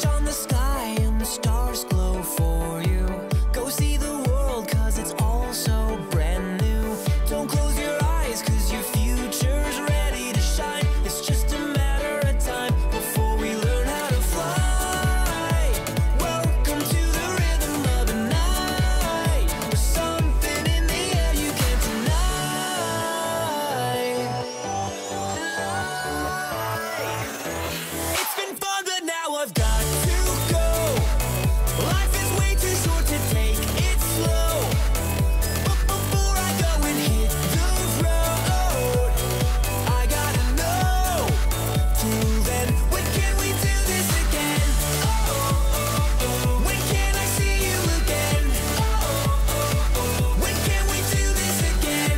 Switch on the sky and the stars glow for you. Go see the world, cause it's all so brand new. Don't close your eyes, cause your future's ready to shine. It's just a matter of time before we learn how to fly. Welcome to the rhythm of the night. There's something in the air you can't deny. It's been fun, but now I've got to go. Life is way too short to take it slow. But before I go and hit the road, I gotta know. Till then, when can we do this again? When can I see you again? When can we do this again?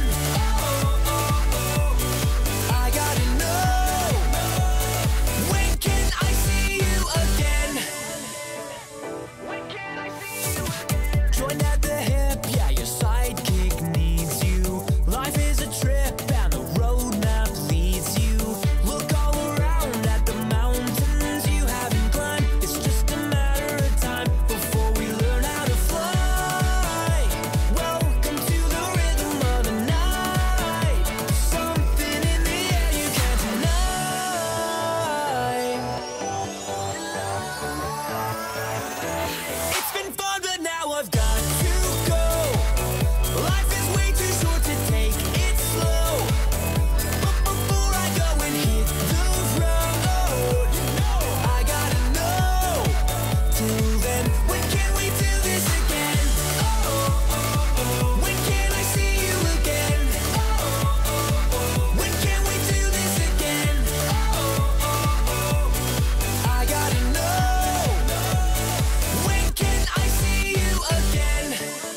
I gotta know. When can I see you again? When can I see you again? Join at the hip, yeah, your sidekick needs you. Life is a trip and the roadmap leads you. Look all around at the mountains you haven't climbed. It's just a matter of time before we learn how to fly. Welcome to the rhythm of the night. Something in the air you can't deny. It's been fun, but now I've got to go. Life is way too short to take it slow. But before I go and hit the road, I gotta know. Till then, when can we do this again? When can I see you again? When can we do this again? I gotta know. When can I see you again?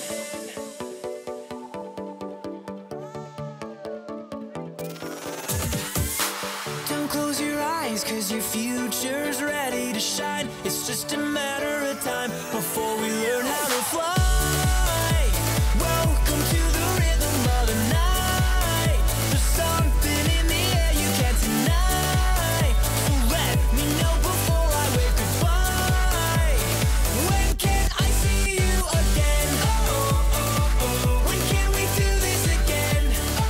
Don't close your eyes, cause your future's ready to shine. It's just a matter of time before we learn how to fly. Welcome to the rhythm of the night. There's something in the air you can't deny. So let me know before I wave goodbye. When can I see you again? When can we do this again?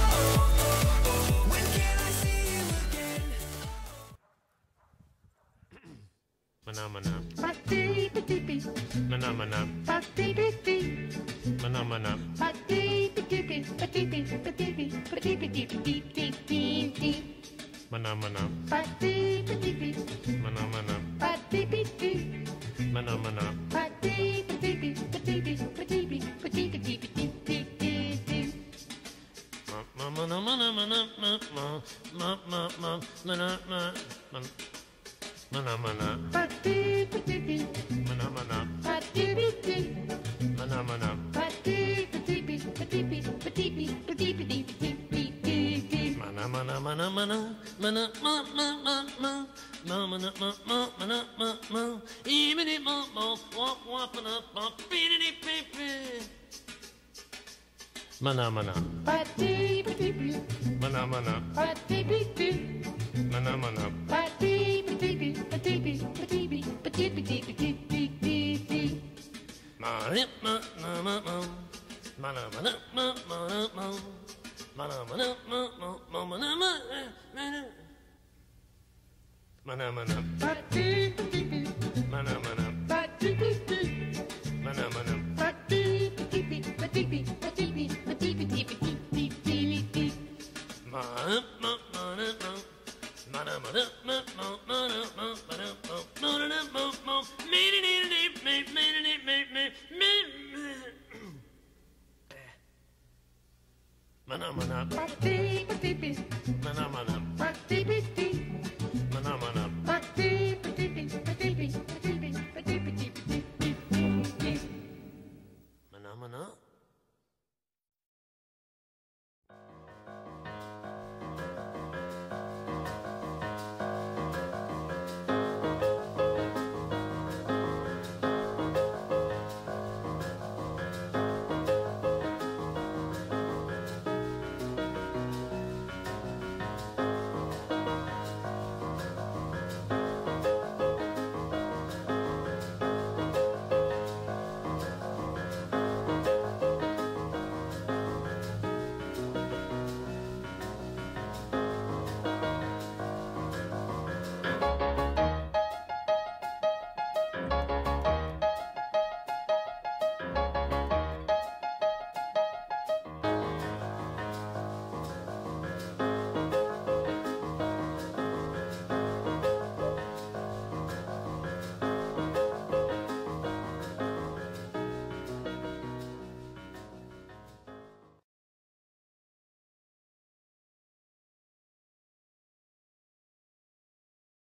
When can I see you again? Mana mana, Ba-dee-ba-dee-bee, mana mana, ba-dee-bee-bee, mana mana, ba-dee-ba-dee-bee, ba-dee-bee, ba-dee-bee, ba-dee-bee-dee-bee-dee-dee-dee. mana mana, Ba-dee-ba-dee-bee, mana mana, ba-dee-bee-bee, mana mana, ba-dee-ba-dee-bee, ba-dee-bee, ba-dee-bee, ba-dee-bee-dee-bee-dee-dee. mana mana mana mana mana mana, Ba-dee-ba-dee-bee, mana mana, ba-dee-bee-bee, mana mana, ba-dee-ba-dee-bee, ba-dee-bee, ba-dee-bee, ba-dee-bee-dee-bee-dee-dee. mana mana mana mana mana mana mana mana mana mana even it mo walk na beat mana mana Ba-dee-ba-dee-bee, mana mana ba-dee-bee-bee, mana mana ba-dee-ba-dee-bee, ba-dee-bee, ba-dee-bee, ba-dee-bee-dee-bee-dee-dee-dee. mana mana mana mana mana mana mana mana Ba-dee-ba-dee-bee, mana mana ba-dee-bee-bee, mana mana ba-dee-ba-dee-bee, ba-dee-bee, ba-dee-bee, ba-dee-bee-dee-bee-dee-dee-dee. Mana mana Ba-dee-ba-dee-bee, mana mana ba-dee-bee-dee, mana mana ba-dee-ba-dee-bee, ba-dee-bee, ba-dee-bee, ba-dee-bee-dee-bee-dee-dee. mana mana